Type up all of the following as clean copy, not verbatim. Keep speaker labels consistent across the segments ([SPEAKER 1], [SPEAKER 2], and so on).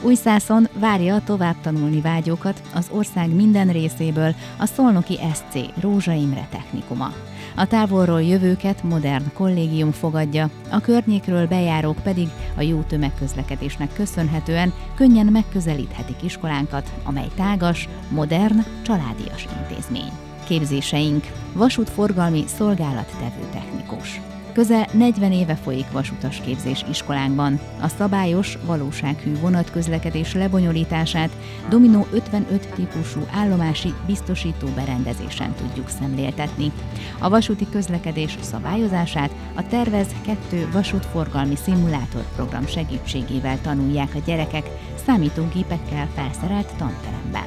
[SPEAKER 1] Újszászon várja a tovább tanulni vágyókat az ország minden részéből a Szolnoki SC Rózsa Imre Technikuma. A távolról jövőket modern kollégium fogadja, a környékről bejárók pedig a jó tömegközlekedésnek köszönhetően könnyen megközelíthetik iskolánkat, amely tágas, modern, családias intézmény. Képzéseink: vasútforgalmi szolgálattevő technikus. Közel 40 éve folyik vasutas képzés iskolánkban. A szabályos, valósághű vonatközlekedés lebonyolítását Domino 55 típusú állomási biztosító berendezésen tudjuk szemléltetni. A vasúti közlekedés szabályozását a Tervez 2 vasútforgalmi szimulátor program segítségével tanulják a gyerekek számítógépekkel felszerelt tanteremben.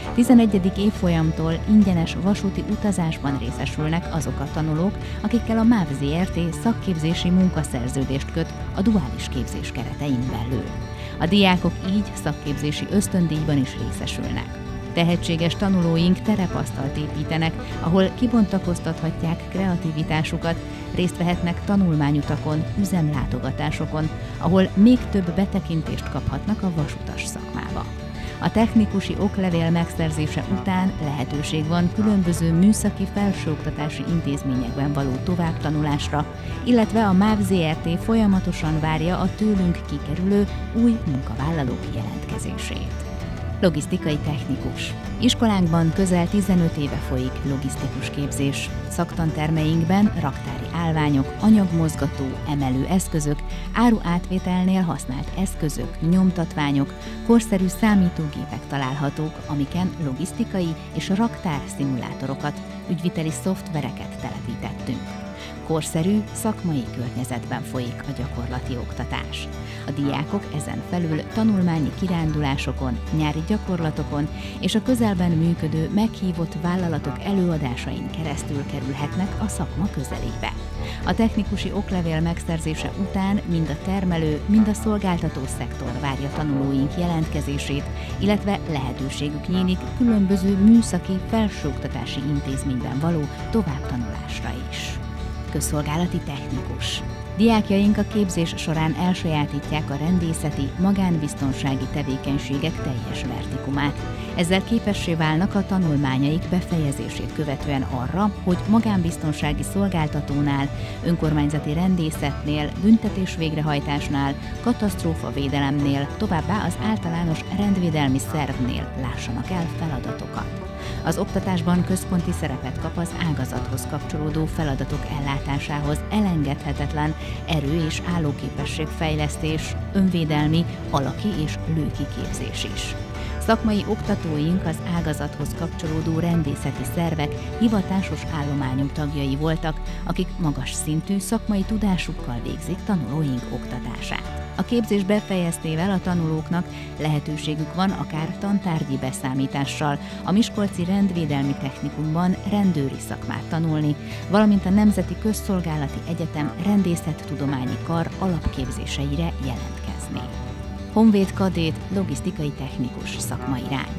[SPEAKER 1] 11. évfolyamtól ingyenes vasúti utazásban részesülnek azok a tanulók, akikkel a MÁV Zrt. Szakképzési munkaszerződést köt a duális képzés keretein belül. A diákok így szakképzési ösztöndíjban is részesülnek. Tehetséges tanulóink terepasztalt építenek, ahol kibontakoztathatják kreativitásukat, részt vehetnek tanulmányutakon, üzemlátogatásokon, ahol még több betekintést kaphatnak a vasutas szakmába. A technikusi oklevél megszerzése után lehetőség van különböző műszaki felsőoktatási intézményekben való továbbtanulásra, illetve a MÁV Zrt. Folyamatosan várja a tőlünk kikerülő új munkavállalók jelentkezését. Logisztikai technikus. Iskolánkban közel 15 éve folyik logisztikus képzés. Szaktantermeinkben raktári állványok, anyagmozgató, emelő eszközök, áruátvételnél használt eszközök, nyomtatványok, korszerű számítógépek találhatók, amiken logisztikai és raktár szimulátorokat, ügyviteli szoftvereket telepítettünk. Korszerű, szakmai környezetben folyik a gyakorlati oktatás. A diákok ezen felül tanulmányi kirándulásokon, nyári gyakorlatokon és a közelben működő meghívott vállalatok előadásain keresztül kerülhetnek a szakma közelébe. A technikusi oklevél megszerzése után mind a termelő, mind a szolgáltató szektor várja tanulóink jelentkezését, illetve lehetőségük nyílik különböző műszaki felsőoktatási intézményben való továbbtanulásra is. Közszolgálati technikus. Diákjaink a képzés során elsajátítják a rendészeti, magánbiztonsági tevékenységek teljes vertikumát. Ezzel képessé válnak a tanulmányaik befejezését követően arra, hogy magánbiztonsági szolgáltatónál, önkormányzati rendészetnél, büntetés végrehajtásnál, katasztrófavédelemnél, továbbá az általános rendvédelmi szervnél lássanak el feladatokat. Az oktatásban központi szerepet kap az ágazathoz kapcsolódó feladatok ellátásához elengedhetetlen erő- és állóképességfejlesztés, önvédelmi, alaki és lőkiképzés is. Szakmai oktatóink az ágazathoz kapcsolódó rendészeti szervek hivatásos állományú tagjai voltak, akik magas szintű szakmai tudásukkal végzik tanulóink oktatását. A képzés befejeztével a tanulóknak lehetőségük van akár tantárgyi beszámítással a Miskolci Rendvédelmi Technikumban rendőri szakmát tanulni, valamint a Nemzeti Közszolgálati Egyetem Rendészettudományi Kar alapképzéseire jelentkezni. Honvéd Kadét logisztikai technikus szakmairány.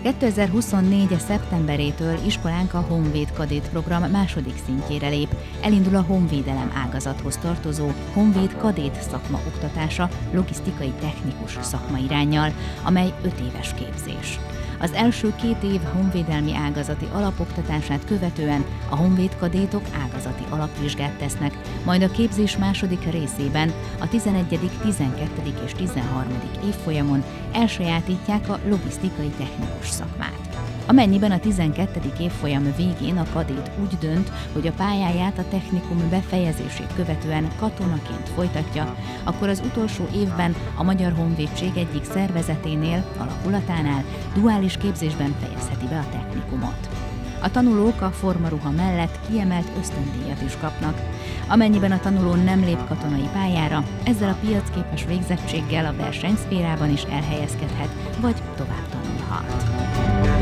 [SPEAKER 1] 2024. szeptemberétől iskolánk a Honvéd Kadét program második szintjére lép. Elindul a honvédelem ágazathoz tartozó Honvéd Kadét szakma oktatása logisztikai technikus szakmairánnyal, amely 5 éves képzés. Az első 2 év honvédelmi ágazati alapoktatását követően a honvéd kadétok ágazati alapvizsgát tesznek, majd a képzés második részében a 11., 12. és 13. évfolyamon elsajátítják a logisztikai technikus szakmát. Amennyiben a 12. évfolyam végén a kadét úgy dönt, hogy a pályáját a technikum befejezését követően katonaként folytatja, akkor az utolsó évben a Magyar Honvédség egyik szervezeténél, alakulatánál duális képzésben fejezheti be a technikumot. A tanulók a formaruha mellett kiemelt ösztöndíjat is kapnak. Amennyiben a tanuló nem lép katonai pályára, ezzel a piacképes végzettséggel a versenyszférában is elhelyezkedhet, vagy tovább tanulhat.